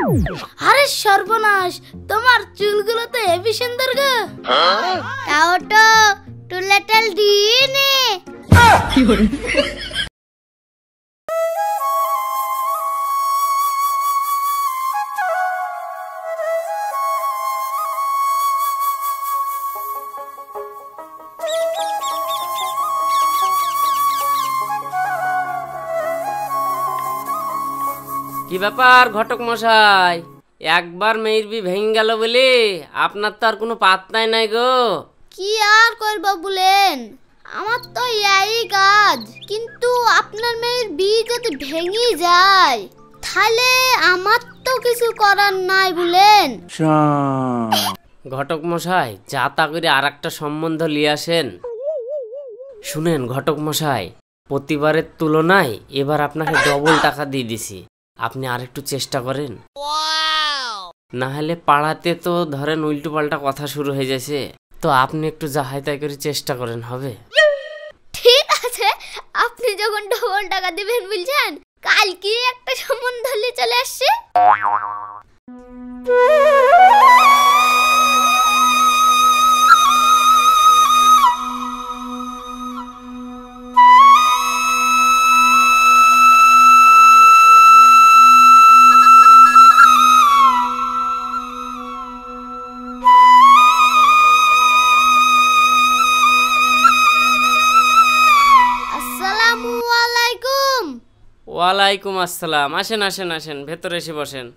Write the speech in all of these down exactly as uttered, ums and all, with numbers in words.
আরে সর্বনাশ, তোমার চুলগুলো তো হেভি সুন্দর গো। তাও তো টুলেটাল দিয়ে নে। কি করে? কি ব্যাপার ঘটক মশাই, একবার মেয়ের বি ভেঙে গেল বলে আপনার তো আর কোনো পাত্তাই নাই গো। কি আর করব বলেন, আমার তো এই কাজ, কিন্তু আপনার মেয়ের বিয়ে যদি ভেঙে যায় তাহলে আমার তো কিছু করার নাই বলেন। ঘটক মশাই, যা তা করে আর একটা সম্বন্ধ নিয়ে আসেন। শুনেন ঘটক মশাই, প্রতিবারের তুলনায় এবার আপনাকে ডবল টাকা দিয়ে দিছি, আপনি আর একটু চেষ্টা করেন। না হলে পাড়াতে তো ধরেন উল্টো পাল্টা কথা শুরু হয়ে যাচ্ছে, তো আপনি একটু যাহাই তাই করে চেষ্টা করেন, হবে? ঠিক আছে, আপনি যখন ডবল টাকা দিবেন বলছেন, কালকে একটা সম্বন্ধ নিয়ে চলে আসছে। ওয়ালাইকুম আসসালাম। আসেন আসেন আসেন, ভেতরে এসে বসেন।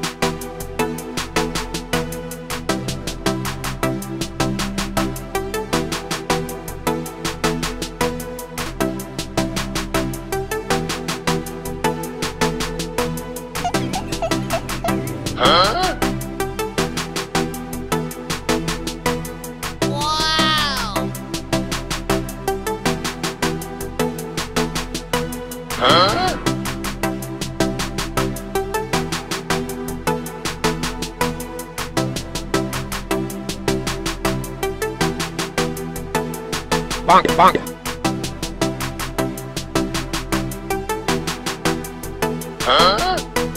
Bonk, bonk. Huh?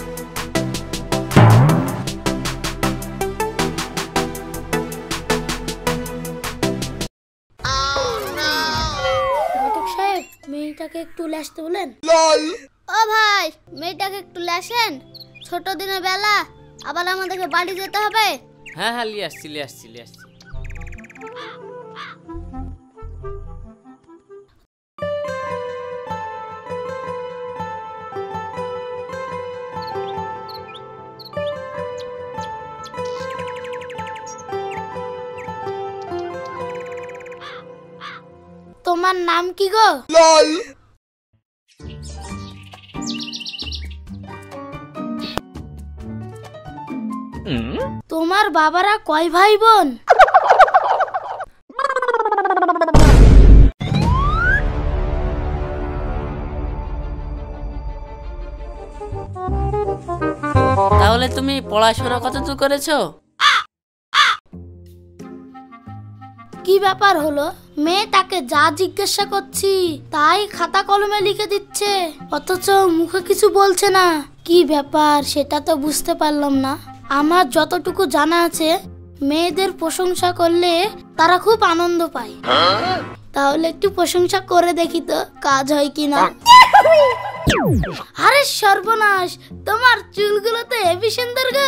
ঘটক সাহেব, মেয়েটাকে একটু আসতে বলেন। ও ভাই, মেয়েটাকে একটু আসেন, ছোট দিনের বেলা, আবার আমাদেরকে বাড়ি যেতে হবে। হ্যাঁ হ্যাঁ, লিয়ে আসছি লিয়ে আসছি লিয়ে আসছি। তোমার নাম কি গো? লল। তোমার বাবারা কয় ভাই বোন? তাহলে তুমি পড়াশোনা কতদূর করেছো? কি ব্যাপার হলো, মেয়ে তাকে যা জিজ্ঞাসা করছি তাই খাতা কলমে লিখে দিচ্ছে, অথচ মুখে কিছু বলছে না। কি ব্যাপার সেটা তো বুঝতে পারলাম না। আমার যতটুকু জানা আছে, মেয়েদের প্রশংসা করলে তারা খুব আনন্দ পায়। তাহলে একটু প্রশংসা করে দেখি তো কাজ হয় কিনা। আরে সর্বনাশ, তোমার চুলগুলো তো হেভি সুন্দর গো।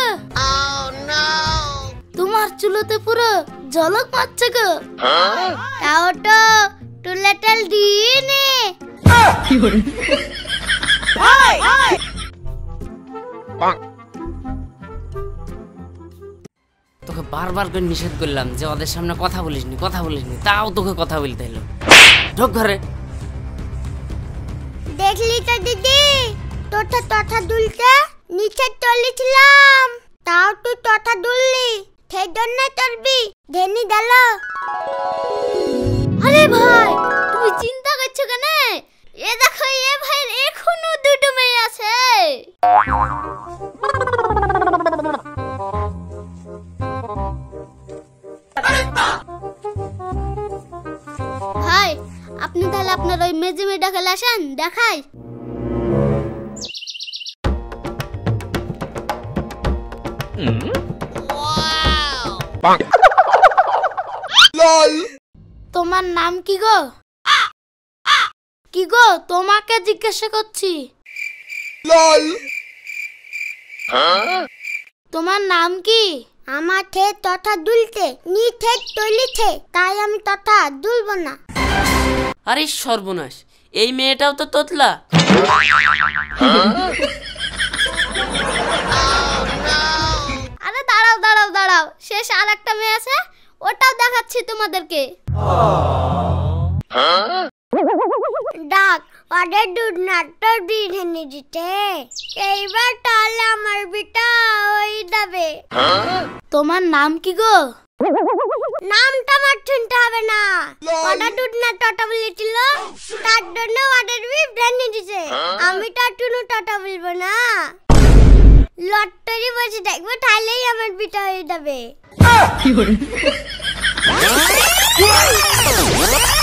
তোমার চুলোতে পুরো ঝলক মারছে গো। তাও তো টুলেটাল দিয়ে নে। তোকে বারবার করে নিষেধ করলাম যে ওদের সামনে কথা বলিসনি কথা বলিসনি, তাও তোকে কথা বলতে হলো। ঢোক ঘরে। দেখলি তো দিদি, তোটা তথা দুলতে নিচে চলেছিলাম, তাও তুই তথা দুললি, সেই জন্য তোর বি ধেনি গেল। আরে ভাই, তুমি চিন্তা করছো কেন? এ দেখো, এ ভাইয়ের এখনো দুটো মেয়ে আছে। ভাই, আপনি তাহলে আপনার ওই মেজে মেয়েটা খেলে আসেন, দেখাই। bonk, তোমার নাম কি গো? কি গো, তোমাকে জিজ্ঞাসা করছি। huh? তোমার নাম কি? আমার থে তথা দুলতে নি থে তলিতে, তাই আমি তথা দুলব না। আরে সর্বনাশ, এই মেয়েটাও তো তোতলা। আরে দাঁড়াও দাঁড়াও দাঁড়াও, শেষ আর একটা মেয়ে আছে, ওটাও দেখাচ্ছি তোমাদেরকে। Huh? ডাক ওদের দুধ নাট্য দিনে দিতে, এইবার তাহলে আমার বিটা হয়ে যাবে। Huh? তোমার নাম কি গো? নামটা আমার শুনতে হবে না, ওটা দুধ নাট্যটা বলেছিল, তার জন্য ওদের বি ব্র্যান্ড দিছে। আমি তো টুনু টাটা বলবো না, লটারি বসে দেখবো, তাহলেই আমার বিটা হয়ে যাবে।